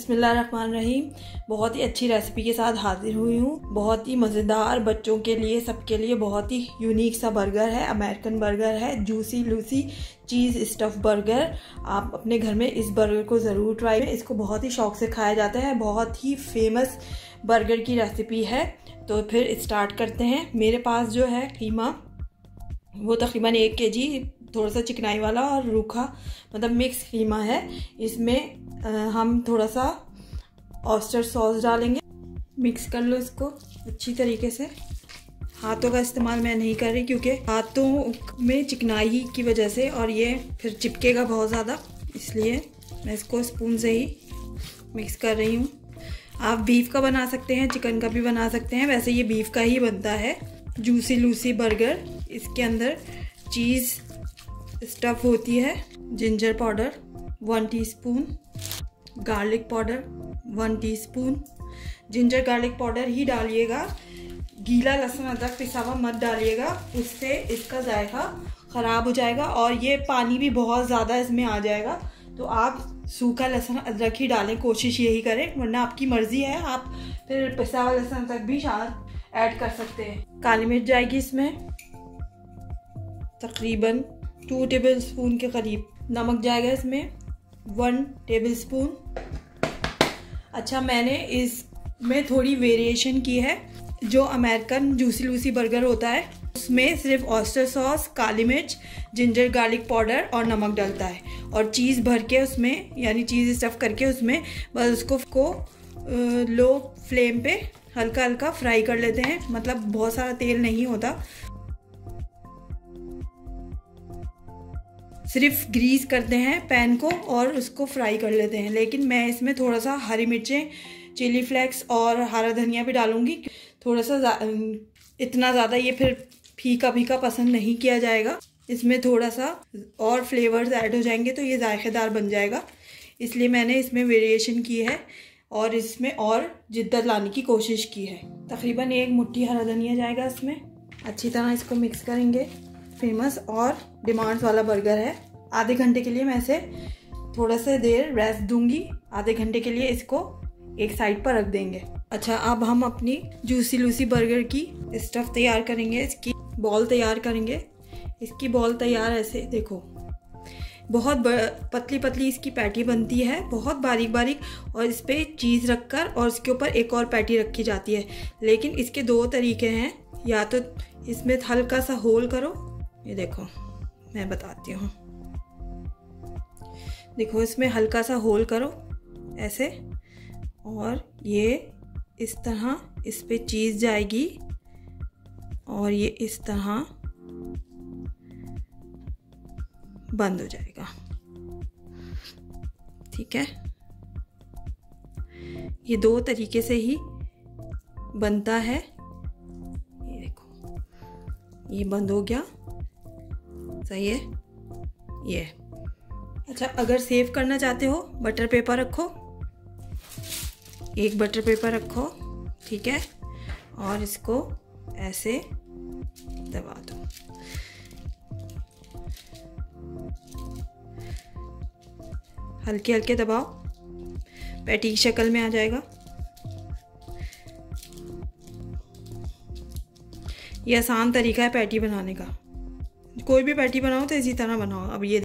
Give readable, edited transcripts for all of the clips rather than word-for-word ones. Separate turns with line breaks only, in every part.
बिस्मिल्लाहिर्रहमानिर्रहीम। बहुत ही अच्छी रेसिपी के साथ हाजिर हुई हूँ। बहुत ही मज़ेदार, बच्चों के लिए, सबके लिए बहुत ही यूनिक सा बर्गर है। अमेरिकन बर्गर है, juicy Lucy cheese stuff burger. आप अपने घर में इस बर्गर को ज़रूर ट्राई करें। इसको बहुत ही शौक से खाया जाता है। बहुत ही फेमस बर्गर की रेसिपी है। तो फिर स्टार्ट करते हैं। मेरे पास जो है कीमा, वो तकरीबन 1 kg, थोड़ा सा चिकनाई वाला और रूखा, मतलब मिक्स कीमा है। इसमें हम थोड़ा सा ऑयस्टर सॉस डालेंगे। मिक्स कर लो इसको अच्छी तरीके से। हाथों का इस्तेमाल मैं नहीं कर रही क्योंकि हाथों में चिकनाई की वजह से और ये फिर चिपकेगा बहुत ज़्यादा, इसलिए मैं इसको स्पून से ही मिक्स कर रही हूँ। आप बीफ का बना सकते हैं, चिकन का भी बना सकते हैं। वैसे ये बीफ का ही बनता है जूसी लूसी बर्गर। इसके अंदर चीज़ स्टफ़ होती है। Ginger powder 1 teaspoon, garlic powder 1 teaspoon. Ginger garlic powder ही डालिएगा, गीला लहसुन अदरक पिसा हुआ मत डालिएगा, उससे इसका जायका ख़राब हो जाएगा और ये पानी भी बहुत ज़्यादा इसमें आ जाएगा। तो आप सूखा लहसुन अदरक ही डालें, कोशिश यही करें, वरना आपकी मर्ज़ी है, आप फिर पिसा हुआ लहसुन अदरक भी शायद ऐड कर सकते हैं। काली मिर्च जाएगी इसमें तकरीबन 2 टेबलस्पून के करीब। नमक जाएगा इसमें 1 टेबलस्पून। अच्छा, मैंने इसमें थोड़ी वेरिएशन की है। जो अमेरिकन जूसी लूसी बर्गर होता है उसमें सिर्फ ऑयस्टर सॉस, काली मिर्च, जिंजर गार्लिक पाउडर और नमक डलता है, और चीज़ भर के उसमें, यानी चीज़ स्टफ़ करके उसमें बस उसको लो फ्लेम पे हल्का हल्का फ्राई कर लेते हैं। मतलब बहुत सारा तेल नहीं होता, सिर्फ ग्रीस करते हैं पैन को और उसको फ्राई कर लेते हैं। लेकिन मैं इसमें थोड़ा सा हरी मिर्चें, चिली फ्लेक्स और हरा धनिया भी डालूंगी। थोड़ा सा इतना ज़्यादा ये फिर फीका फीका पसंद नहीं किया जाएगा। इसमें थोड़ा सा और फ्लेवर्स ऐड हो जाएंगे तो ये जायकेदार बन जाएगा, इसलिए मैंने इसमें वेरिएशन की है और इसमें और जिद्दत लाने की कोशिश की है। तकरीबन 1 मुट्ठी हरा धनिया जाएगा इसमें। अच्छी तरह इसको मिक्स करेंगे। फेमस और डिमांड्स वाला बर्गर है। आधे घंटे के लिए मैं इसे थोड़ा सा देर रेस्ट दूंगी। आधे घंटे के लिए इसको एक साइड पर रख देंगे। अच्छा, अब हम अपनी जूसी लूसी बर्गर की स्टफ़ तैयार करेंगे। इसकी बॉल तैयार करेंगे। इसकी बॉल तैयार ऐसे देखो, बहुत पतली पतली इसकी पैटी बनती है, बहुत बारीक बारीक, और इस पर चीज़ रखकर और इसके ऊपर एक और पैटी रखी जाती है। लेकिन इसके 2 तरीके हैं। या तो इसमें हल्का सा होल करो, ये देखो मैं बताती हूँ, देखो इसमें हल्का सा होल करो ऐसे, और ये इस तरह इस पे चीज़ जाएगी और ये इस तरह बंद हो जाएगा। ठीक है, ये 2 तरीके से ही बनता है। ये देखो, ये बंद हो गया, सही है ये। अच्छा, अगर सेव करना चाहते हो बटर पेपर रखो, 1 बटर पेपर रखो, ठीक है, और इसको ऐसे दबा दो। हल्के हल्के दबाओ, पैटी की शक्ल में आ जाएगा। ये आसान तरीका है पैटी बनाने का। कोई भी पैटी बनाओ तो इसी तरह बनाओ। अब ये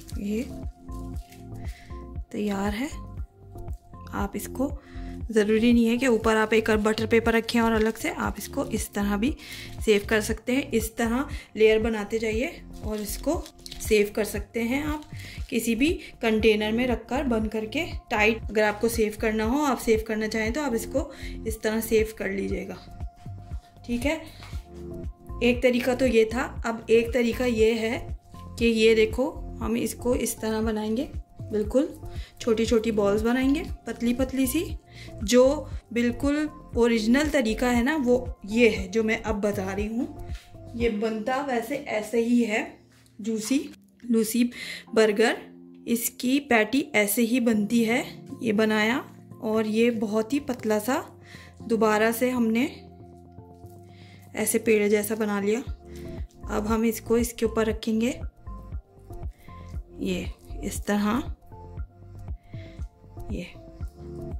तैयार है। आप इसको, ज़रूरी नहीं है कि ऊपर आप एक बटर पेपर रखें और अलग से, आप इसको इस तरह भी सेव कर सकते हैं। इस तरह लेयर बनाते जाइए और इसको सेव कर सकते हैं। आप किसी भी कंटेनर में रखकर बंद करके टाइट, अगर आपको सेव करना हो, आप सेव करना चाहें तो आप इसको इस तरह सेव कर लीजिएगा। ठीक है, एक तरीका तो ये था। अब एक तरीका ये है कि ये देखो, हम इसको इस तरह बनाएंगे, बिल्कुल छोटी छोटी बॉल्स बनाएंगे पतली पतली सी। जो बिल्कुल ओरिजिनल तरीका है ना, वो ये है जो मैं अब बता रही हूँ। ये बनता वैसे ऐसे ही है, जूसी लूसी बर्गर। इसकी पैटी ऐसे ही बनती है। ये बनाया और ये बहुत ही पतला सा दोबारा से हमने ऐसे पेड़ जैसा बना लिया। अब हम इसको इसके ऊपर रखेंगे, ये इस तरह, ये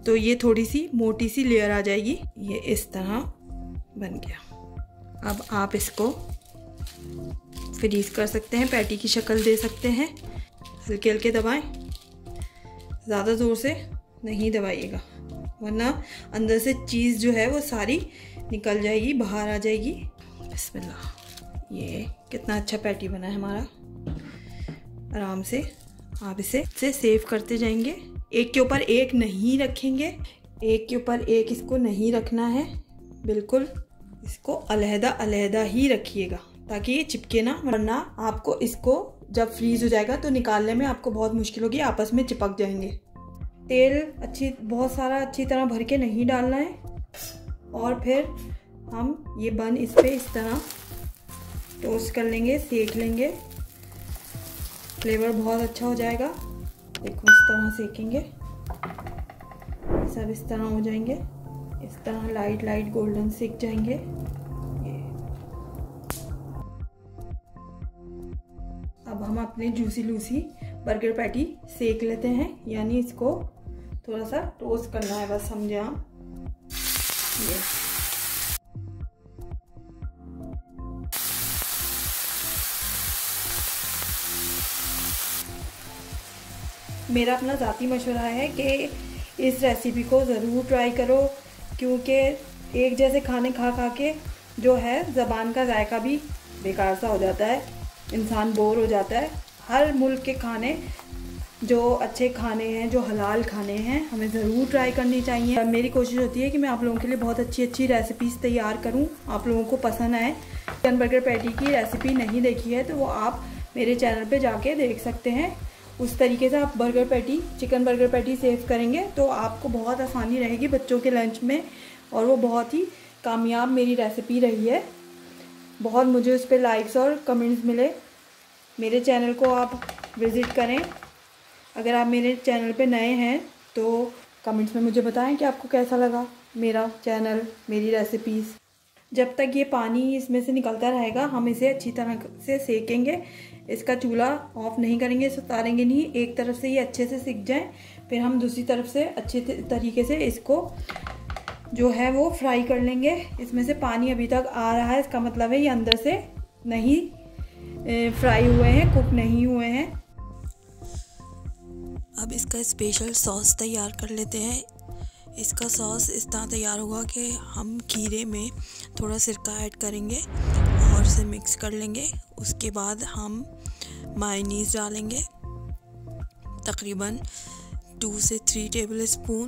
तो ये थोड़ी सी मोटी सी लेयर आ जाएगी। ये इस तरह बन गया। अब आप इसको फ्रीज कर सकते हैं, पैटी की शक्ल दे सकते हैं। हल्के हल्के दबाएं, ज़्यादा ज़ोर से नहीं दबाइएगा वरना अंदर से चीज़ जो है वो सारी निकल जाएगी, बाहर आ जाएगी। बिस्मिल्लाह। ये कितना अच्छा पैटी बना है हमारा। आराम से आप इसे सेव करते जाएंगे। एक के ऊपर एक नहीं रखेंगे, एक के ऊपर एक इसको नहीं रखना है, बिल्कुल इसको अलहदा अलहदा ही रखिएगा ताकि ये चिपके ना, वरना आपको इसको जब फ्रीज हो जाएगा तो निकालने में आपको बहुत मुश्किल होगी, आपस में चिपक जाएंगे। तेल बहुत सारा अच्छी तरह भर के नहीं डालना है। और फिर हम ये बन इस पे इस तरह टोस्ट कर लेंगे, सेक लेंगे, फ्लेवर बहुत अच्छा हो जाएगा। देखो इस तरह सेकेंगे, सब इस तरह हो जाएंगे, इस तरह लाइट लाइट गोल्डन सेक जाएंगे। अब हम अपने जूसी लूसी बर्गर पैटी सेक लेते हैं, यानी इसको थोड़ा सा टोस्ट करना है बस, समझे आप। ये मेरा अपना ज़ाती मशवरा है कि इस रेसिपी को ज़रूर ट्राई करो, क्योंकि एक जैसे खाने खा खा के जो है ज़बान का जायका भी बेकार सा हो जाता है, इंसान बोर हो जाता है। हर मुल्क के खाने जो अच्छे खाने हैं, जो हलाल खाने हैं, हमें ज़रूर ट्राई करनी चाहिए। मेरी कोशिश होती है कि मैं आप लोगों के लिए बहुत अच्छी अच्छी रेसिपीज़ तैयार करूं, आप लोगों को पसंद आए। चिकन बर्गर पैटी की रेसिपी नहीं देखी है तो वो आप मेरे चैनल पे जाके देख सकते हैं। उस तरीके से आप burger patty, chicken burger patty सेव करेंगे तो आपको बहुत आसानी रहेगी बच्चों के लंच में, और वो बहुत ही कामयाब मेरी रेसिपी रही है। बहुत मुझे उस पर लाइक्स और कमेंट्स मिले। मेरे चैनल को आप विज़िट करें। अगर आप मेरे चैनल पे नए हैं तो कमेंट्स में मुझे बताएं कि आपको कैसा लगा मेरा चैनल, मेरी रेसिपीज़। जब तक ये पानी इसमें से निकलता रहेगा हम इसे अच्छी तरह से सेकेंगे। इसका चूल्हा ऑफ नहीं करेंगे, इसे उतारेंगे नहीं। एक तरफ से ये अच्छे से सिक जाए, फिर हम दूसरी तरफ से अच्छे तरीके से इसको जो है वो फ्राई कर लेंगे। इसमें से पानी अभी तक आ रहा है, इसका मतलब है ये अंदर से नहीं फ्राई हुए हैं, कुक नहीं हुए हैं।
अब इसका स्पेशल सॉस तैयार कर लेते हैं। इसका सॉस इस तरह तैयार होगा कि हम खीरे में थोड़ा सिरका ऐड करेंगे और इसे मिक्स कर लेंगे। उसके बाद हम मायोनीज़ डालेंगे, तकरीबन 2 से 3 टेबल स्पून।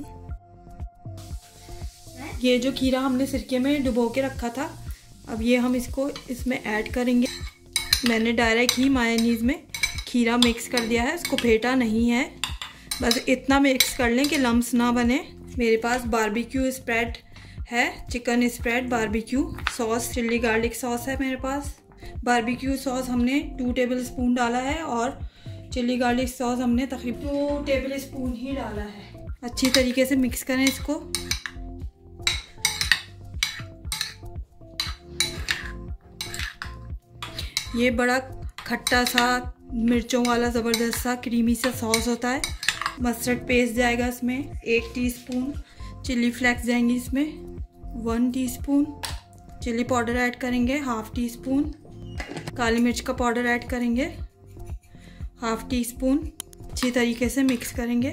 ये जो खीरा हमने सिरके में डुबो के रखा था, अब ये हम इसको इसमें ऐड करेंगे। मैंने डायरेक्ट ही मायोनीज़ में खीरा मिक्स कर दिया है, इसको फेंटा नहीं है। बस इतना मिक्स कर लें कि लम्स ना बने। मेरे पास बारबेक्यू स्प्रेड है, chicken spread barbecue sauce, chilli garlic sauce है मेरे पास। बारबेक्यू सॉस हमने 2 टेबल स्पून डाला है और चिल्ली गार्लिक सॉस हमने तकरीबन 2 टेबल स्पून ही डाला है। अच्छी तरीके से मिक्स करें इसको। ये बड़ा खट्टा सा, मिर्चों वाला ज़बरदस्त सा क्रीमी सा सॉस होता है। मस्टर्ड पेस्ट जाएगा इसमें 1 टीस्पून, चिली फ्लेक्स जाएंगी इसमें 1 टीस्पून, चिली पाउडर ऐड करेंगे 1/2 टीस्पून, काली मिर्च का पाउडर ऐड करेंगे 1/2 टीस्पून। अच्छी तरीके से मिक्स करेंगे।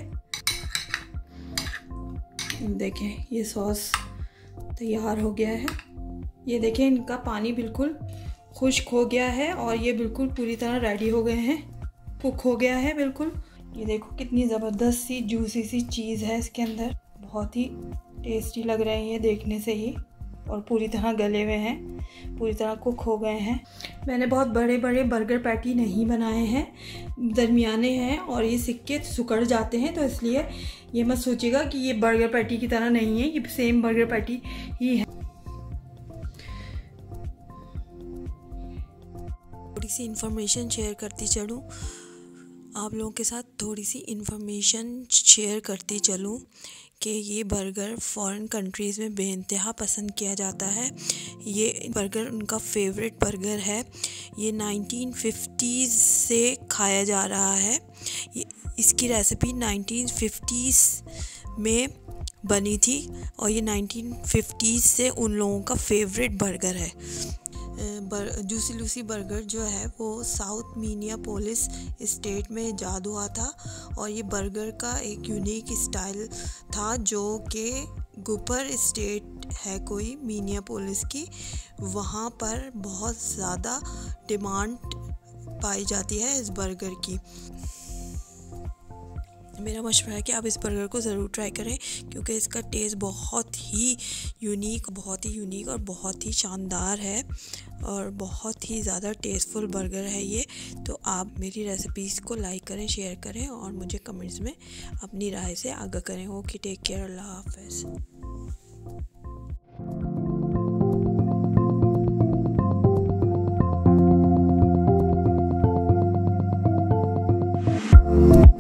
देखें ये सॉस तैयार हो गया है। ये देखें इनका पानी बिल्कुल खुश्क हो गया है और ये बिल्कुल पूरी तरह रेडी हो गए हैं, कुक हो गया है बिल्कुल। ये देखो कितनी ज़बरदस्त सी जूसी सी चीज़ है इसके अंदर, बहुत ही टेस्टी लग रहे हैं ये देखने से ही, और पूरी तरह गले हुए हैं, पूरी तरह कुक हो गए हैं। मैंने बहुत बड़े बड़े बर्गर पैटी नहीं बनाए हैं, दरमियाने हैं और ये सिक्के सुकड़ जाते हैं, तो इसलिए ये मत सोचिएगा कि ये बर्गर पैटी की तरह नहीं है, ये सेम बर्गर पैटी ही है।
थोड़ी सी इन्फॉर्मेशन शेयर करती चलूँ आप लोगों के साथ, थोड़ी सी इन्फॉर्मेशन शेयर करती चलूँ कि ये बर्गर फ़ॉरेन कंट्रीज़ में बेइंतहा पसंद किया जाता है। ये बर्गर उनका फेवरेट बर्गर है। ये 1950s से खाया जा रहा है। ये इसकी रेसिपी 1950s में बनी थी और ये 1950s से उन लोगों का फेवरेट बर्गर है। जूसी लूसी बर्गर जो है वो साउथ मिनियापोलिस स्टेट में ईजाद हुआ था और ये बर्गर का एक यूनिक स्टाइल था जो कि गुपर स्टेट है कोई मिनियापोलिस की, वहाँ पर बहुत ज़्यादा डिमांड पाई जाती है इस बर्गर की। मेरा मशवरा है कि आप इस बर्गर को ज़रूर ट्राई करें क्योंकि इसका टेस्ट बहुत ही यूनिक और बहुत ही शानदार है और बहुत ही ज़्यादा टेस्टफुल बर्गर है ये। तो आप मेरी रेसिपीज़ को लाइक करें, शेयर करें और मुझे कमेंट्स में अपनी राय से आगाह करें। ओके, टेक केयर, अल्लाह हाफ़िज़।